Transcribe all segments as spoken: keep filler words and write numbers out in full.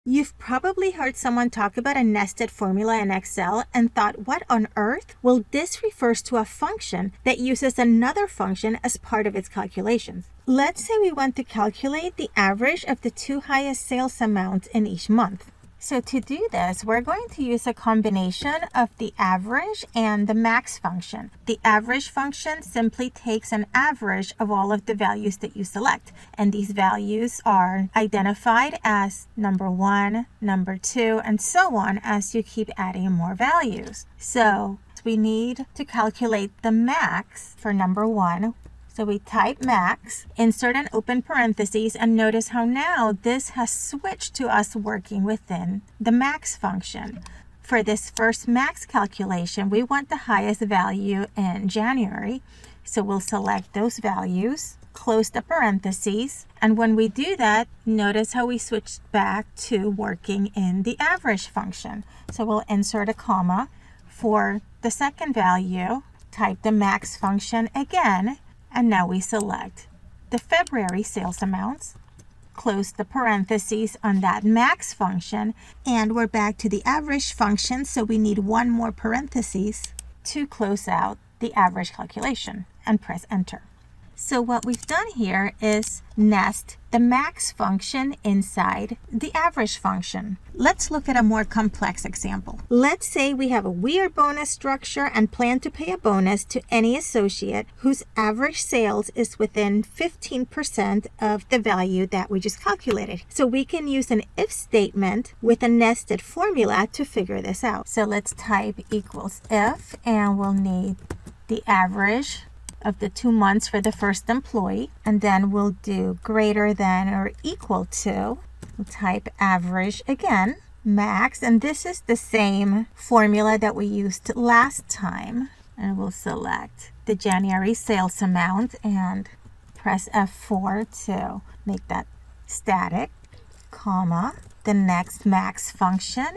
You've probably heard someone talk about a nested formula in Excel and thought, what on earth? Well, this refers to a function that uses another function as part of its calculations. Let's say we want to calculate the average of the two highest sales amounts in each month. So to do this, we're going to use a combination of the average and the max function. The average function simply takes an average of all of the values that you select. And these values are identified as number one, number two, and so on as you keep adding more values. So we need to calculate the max for number one. So we type max, insert an open parentheses, and notice how now this has switched to us working within the max function. For this first max calculation, we want the highest value in January. So we'll select those values, close the parentheses, and when we do that, notice how we switched back to working in the average function. So we'll insert a comma. For the second value, type the max function again. And now we select the February sales amounts, close the parentheses on that max function, and we're back to the average function, so we need one more parentheses to close out the average calculation, and press enter. So what we've done here is nest the max function inside the average function. Let's look at a more complex example. Let's say we have a weird bonus structure and plan to pay a bonus to any associate whose average sales is within fifteen percent of the value that we just calculated. So we can use an if statement with a nested formula to figure this out. So let's type equals if, and we'll need the average of the two months for the first employee, and then we'll do greater than or equal to, we'll type average again, max, and this is the same formula that we used last time, and we'll select the January sales amount and press F four to make that static, comma, the next max function,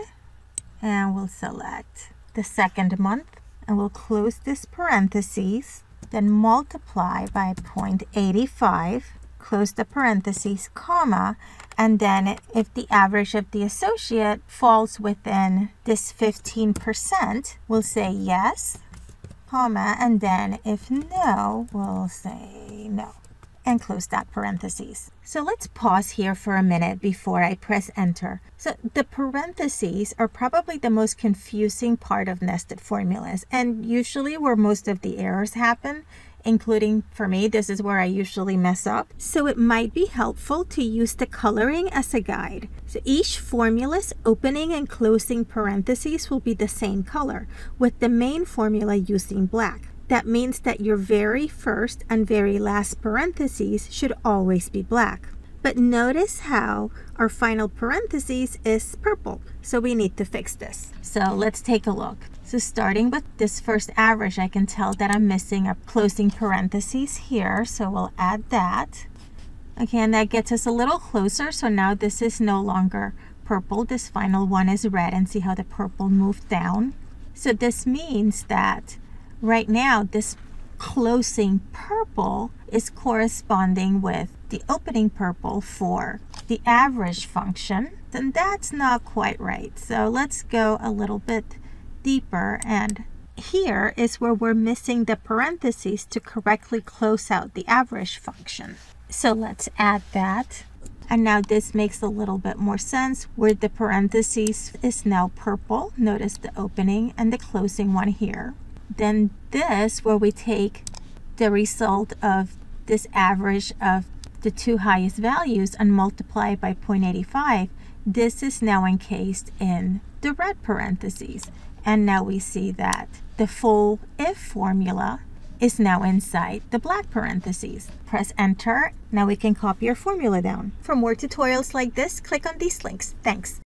and we'll select the second month, and we'll close this parentheses, then multiply by zero point eight five, close the parentheses, comma, and then if the average of the associate falls within this fifteen percent, we'll say yes, comma, and then if no, we'll say no, and close that parentheses. So let's pause here for a minute before I press enter. So the parentheses are probably the most confusing part of nested formulas, and usually where most of the errors happen, including for me, this is where I usually mess up. So it might be helpful to use the coloring as a guide. So each formula's opening and closing parentheses will be the same color, with the main formula using black. That means that your very first and very last parentheses should always be black. But notice how our final parentheses is purple. So we need to fix this. So let's take a look. So starting with this first average, I can tell that I'm missing a closing parentheses here. So we'll add that. Okay, and that gets us a little closer. So now this is no longer purple. This final one is red, and see how the purple moved down. So this means that right now, this closing purple is corresponding with the opening purple for the average function, and that's not quite right. So let's go a little bit deeper, and here is where we're missing the parentheses to correctly close out the average function. So let's add that. And now this makes a little bit more sense where the parentheses is now purple. Notice the opening and the closing one here. Then this, where we take the result of this average of the two highest values and multiply by zero point eight five, this is now encased in the red parentheses. And now we see that the full if formula is now inside the black parentheses. Press enter. Now we can copy our formula down. For more tutorials like this, click on these links. Thanks.